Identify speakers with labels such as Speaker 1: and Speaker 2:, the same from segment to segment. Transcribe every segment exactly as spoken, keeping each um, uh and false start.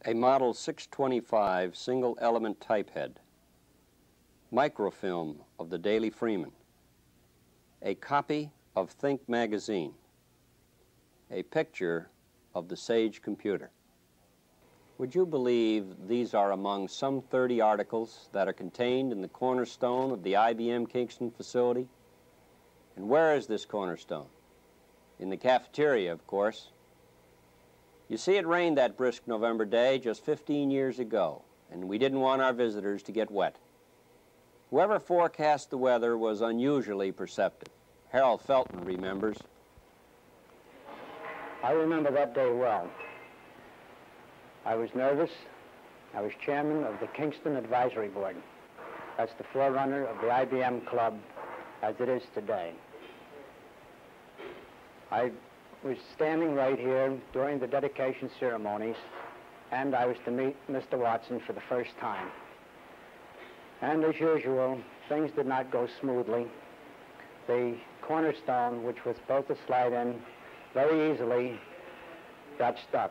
Speaker 1: A Model six twenty-five single-element type head, microfilm of the Daily Freeman, a copy of Think magazine, a picture of the Sage computer. Would you believe these are among some thirty articles that are contained in the cornerstone of the I B M Kingston facility? And where is this cornerstone? In the cafeteria, of course. You see, it rained that brisk November day just fifteen years ago, and we didn't want our visitors to get wet. Whoever forecast the weather was unusually perceptive. Harold Felton remembers.
Speaker 2: I remember that day well. I was nervous. I was chairman of the Kingston Advisory Board. That's the forerunner of the I B M Club as it is today. I was standing right here during the dedication ceremonies, and I was to meet Mister Watson for the first time. And as usual, things did not go smoothly. The cornerstone, which was supposed to slide in very easily, got stuck.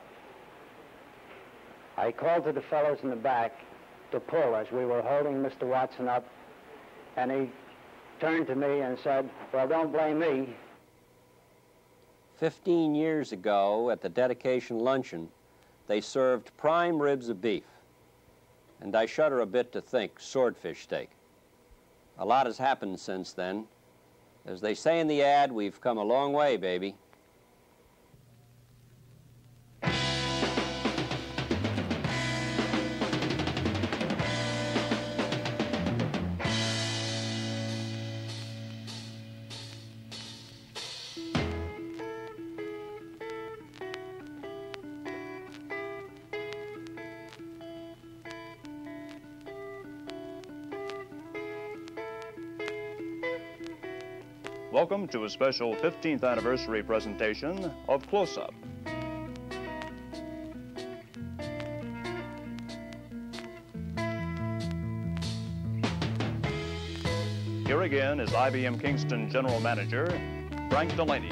Speaker 2: I called to the fellows in the back to pull as we were holding Mister Watson up, and he turned to me and said, "Well, don't blame me."
Speaker 1: Fifteen years ago, at the dedication luncheon, they served prime ribs of beef. And I shudder a bit to think swordfish steak. A lot has happened since then. As they say in the ad, we've come a long way, baby.
Speaker 3: Welcome to a special fifteenth anniversary presentation of Closeup. Here again is I B M Kingston General Manager, Frank Delaney.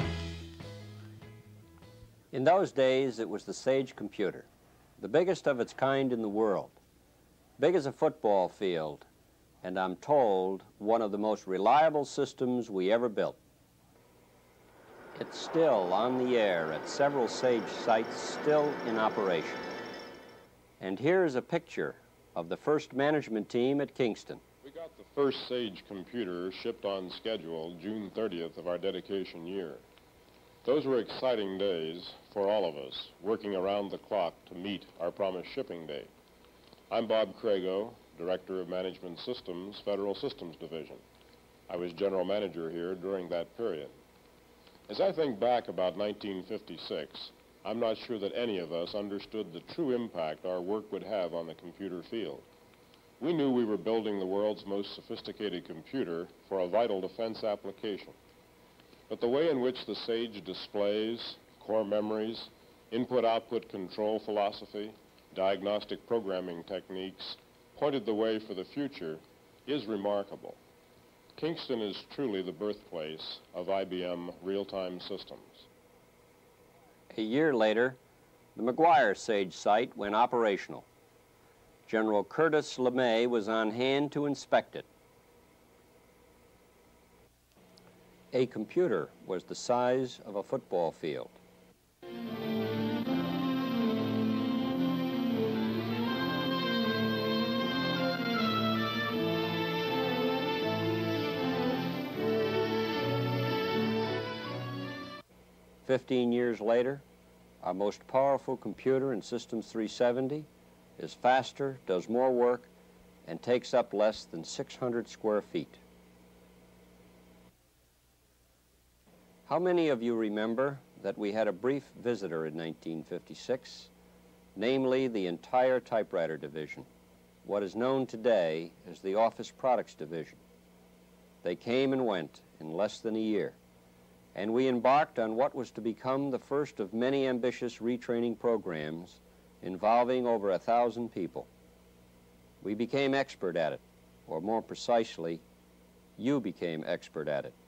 Speaker 1: In those days, it was the Sage computer, the biggest of its kind in the world, big as a football field, and I'm told one of the most reliable systems we ever built. It's still on the air at several Sage sites, still in operation. And here's a picture of the first management team at Kingston.
Speaker 4: We got the first Sage computer shipped on schedule June thirtieth of our dedication year. Those were exciting days for all of us, working around the clock to meet our promised shipping date. I'm Bob Crago, Director of Management Systems, Federal Systems Division. I was General Manager here during that period. As I think back about nineteen fifty-six, I'm not sure that any of us understood the true impact our work would have on the computer field. We knew we were building the world's most sophisticated computer for a vital defense application. But the way in which the Sage displays, core memories, input-output control philosophy, diagnostic programming techniques pointed the way for the future is remarkable. Kingston is truly the birthplace of I B M real-time systems.
Speaker 1: A year later, the McGuire Sage site went operational. General Curtis LeMay was on hand to inspect it. A computer was the size of a football field. Fifteen years later, our most powerful computer in Systems three seventy is faster, does more work, and takes up less than six hundred square feet. How many of you remember that we had a brief visitor in nineteen fifty-six, namely the entire typewriter division, what is known today as the Office Products Division? They came and went in less than a year, and we embarked on what was to become the first of many ambitious retraining programs involving over a thousand people. We became expert at it, or more precisely, you became expert at it.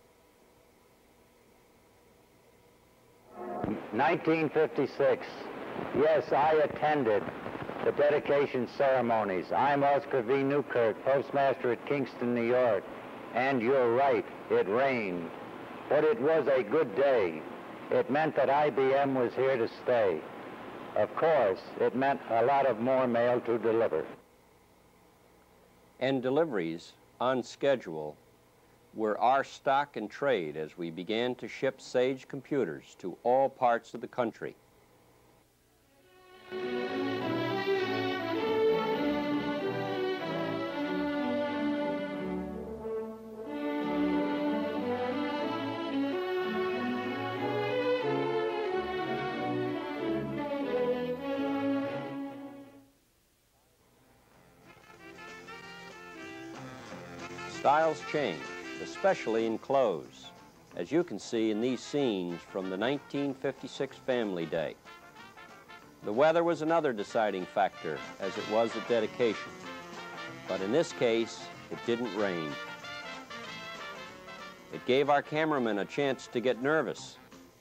Speaker 2: nineteen fifty-six, Yes, I attended the dedication ceremonies. I'm Oscar V. Newkirk, postmaster at Kingston, New York. And you're right, it rained. But it was a good day. It meant that I B M was here to stay. Of course, it meant a lot of more mail to deliver.
Speaker 1: And deliveries on schedule were our stock and trade as we began to ship Sage computers to all parts of the country. Styles change, especially in clothes, as you can see in these scenes from the nineteen fifty-six Family Day. The weather was another deciding factor, as it was at dedication. But in this case, it didn't rain. It gave our cameraman a chance to get nervous.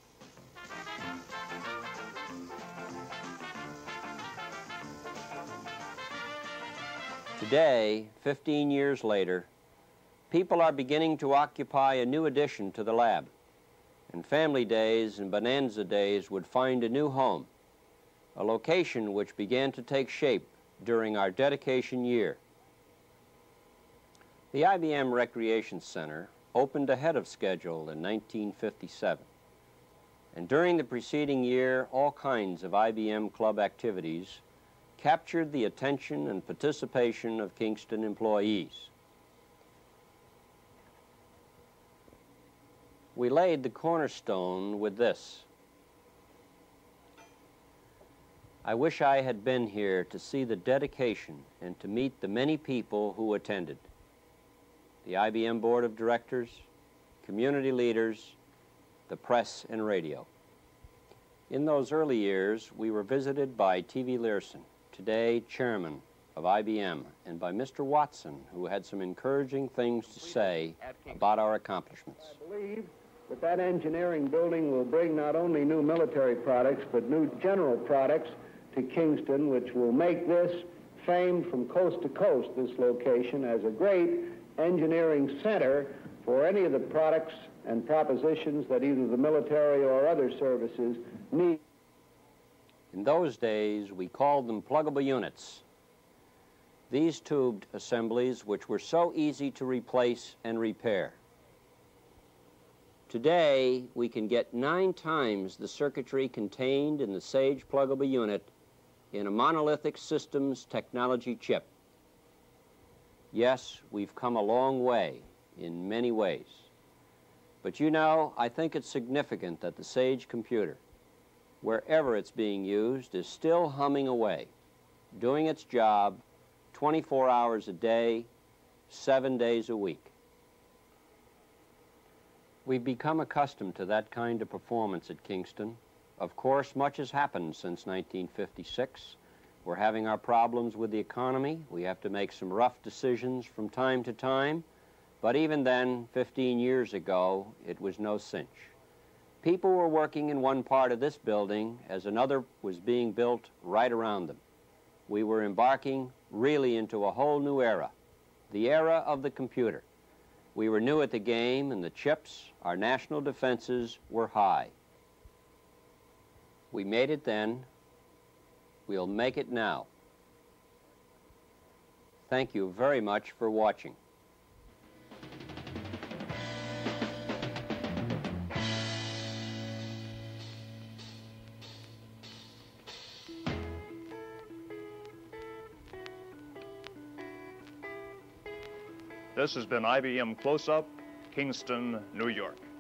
Speaker 1: Today, fifteen years later, people are beginning to occupy a new addition to the lab, and Family Days and Bonanza Days would find a new home, a location which began to take shape during our dedication year. The I B M Recreation Center opened ahead of schedule in nineteen fifty-seven, and during the preceding year, all kinds of I B M club activities captured the attention and participation of Kingston employees. We laid the cornerstone with this. I wish I had been here to see the dedication and to meet the many people who attended. The I B M Board of Directors, community leaders, the press and radio. In those early years, we were visited by T V Learson, today chairman of I B M, and by Mister Watson, who had some encouraging things to say about our accomplishments.
Speaker 5: I believe that that engineering building will bring not only new military products, but new general products to Kingston, which will make this famed from coast to coast, this location, as a great engineering center for any of the products and propositions that either the military or other services need.
Speaker 1: In those days, we called them pluggable units. These tubed assemblies which were so easy to replace and repair. Today, we can get nine times the circuitry contained in the Sage pluggable unit in a monolithic systems technology chip. Yes, we've come a long way in many ways. But you know, I think it's significant that the Sage computer, wherever it's being used, is still humming away, doing its job twenty-four hours a day, seven days a week. We've become accustomed to that kind of performance at Kingston. Of course, much has happened since nineteen fifty-six. We're having our problems with the economy. We have to make some rough decisions from time to time. But even then, fifteen years ago, it was no cinch. People were working in one part of this building as another was being built right around them. We were embarking really into a whole new era, the era of the computer. We were new at the game, and the chips, our national defenses, were high. We made it then. We'll make it now. Thank you very much for watching.
Speaker 3: This has been I B M Closeup, Kingston, New York.